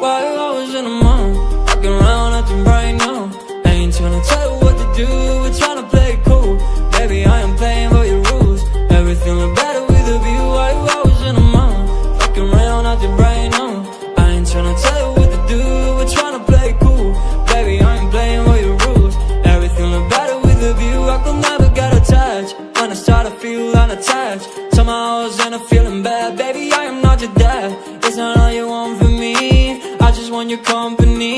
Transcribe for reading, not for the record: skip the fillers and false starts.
Why you always in the mood? Walking around acting right now. I ain't tryna tell you what to do, we're tryna play it cool. Baby, I am playing by your rules. Everything look better with a view. Why you always in the mood? Walking around acting right now. I ain't tryna tell you what to do, we're tryna play it cool. Baby, I ain't playing by your rules. Everything look better with a view. I could never get attached. When I start to feel unattached, somehow I was in a feeling bad. Baby, I am not your dad. It's not all you want from me, I just want your company.